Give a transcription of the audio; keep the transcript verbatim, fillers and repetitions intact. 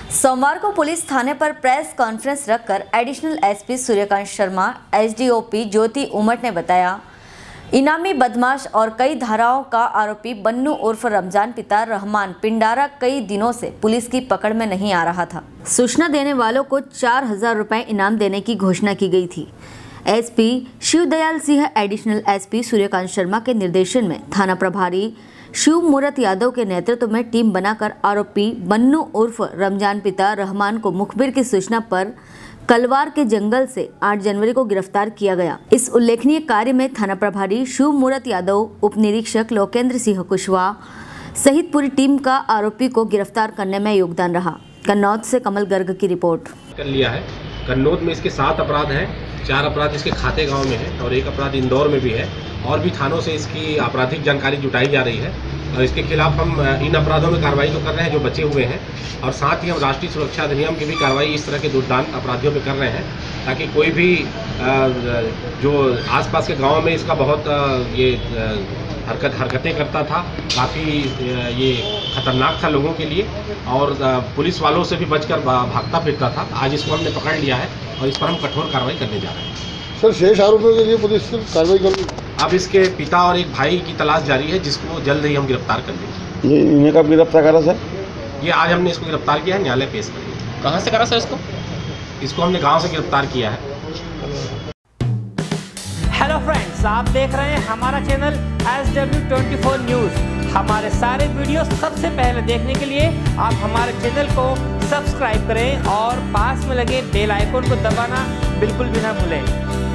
सोमवार को पुलिस थाने पर प्रेस कॉन्फ्रेंस रखकर additional SP Suryakant Sharma, SDOP Jyoti Umat ने बताया, इनामी बदमाश और कई धाराओं का आरोपी बन्नू उर्फ रमजान पिता रहमान पिंडारा कई दिनों से पुलिस की पकड़ में नहीं आ रहा था। सूचना देने वालों को चार हजार रुपए इनाम देने की घोषणा की गई थी। SP Shivdayal Singh, additional SP Suryakant Sharma के निर्देशन में थाना प्रभारी शिव मूरत यादव के नेतृत्व में टीम बनाकर आरोपी बन्नू उर्फ रमजान पिता रहमान को मुखबिर की सूचना पर कलवार के जंगल से आठ जनवरी को गिरफ्तार किया गया। इस उल्लेखनीय कार्य में थाना प्रभारी शिव मूरत यादव, उप निरीक्षक लोकेंद्र सिंह कुशवाहा सहित पूरी टीम का आरोपी को गिरफ्तार करने में योगदान रहा। कन्नौज से कमल गर्ग की रिपोर्ट। कर लिया है। कन्नौज में इसके सात अपराध हैं, चार अपराध इसके खाते गांव में है और एक अपराध इंदौर में भी है। और भी थानों से इसकी आपराधिक जानकारी जुटाई जा रही है और इसके खिलाफ हम इन अपराधों में कार्रवाई तो कर रहे हैं जो बचे हुए हैं, और साथ ही हम राष्ट्रीय सुरक्षा अधिनियम की भी कार्रवाई इस तरह के दुर्दांत अपराधियों में कर रहे हैं, ताकि कोई भी जो आसपास के गाँव में इसका बहुत ये हरकत हरकतें करता था, काफ़ी ये खतरनाक था लोगों के लिए और पुलिस वालों से भी बचकर भागता फिरता था। आज इसको हमने पकड़ लिया है और इस पर हम कठोर कार्रवाई करने जा रहे हैं। सर, शेष आरोपियों के लिए पुलिस कार्रवाई कर रही है। अब इसके पिता और एक भाई की तलाश जारी है, जिसको जल्द ही हम गिरफ्तार कर देंगे। ये इन्हें कब गिरफ्तार करा सर? ये आज हमने इसको गिरफ्तार किया है, न्यायालय पेश करेंगे। कहाँ से करा सर इसको? इसको हमने गांव से गिरफ्तार किया है। हेलो फ्रेंड्स, आप देख रहे हैं हमारा channel S W twenty four news. हमारे सारे वीडियो सबसे पहले देखने के लिए आप हमारे चैनल को सब्सक्राइब करें और पास में लगे बेल आइकन को दबाना बिल्कुल भी ना भूलें।